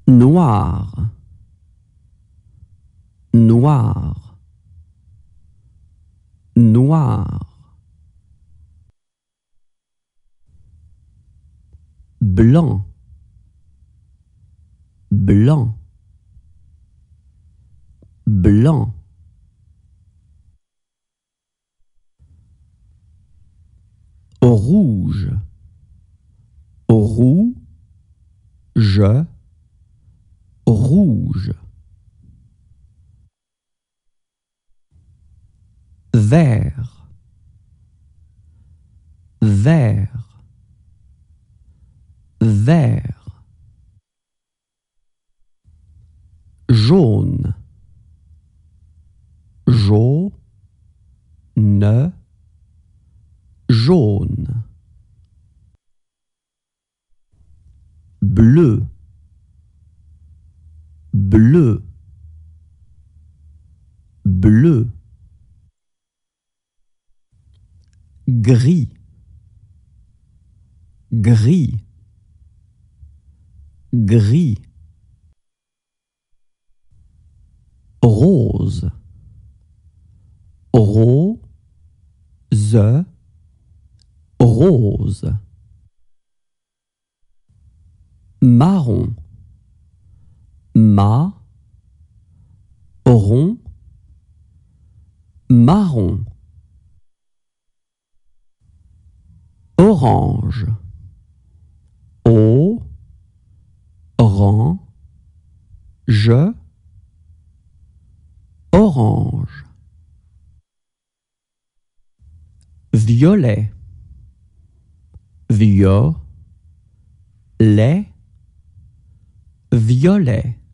noir, noir, noir. Blanc, blanc, blanc. Rouge, rouge, rouge. Vert, vert, vert. Jaune, jaune, jaune. Bleu, bleu, bleu. Gris, gris, gris. Rose, rose, rose. Marron, marron, marron. Orange, orange, orange. Violet, violet, violet.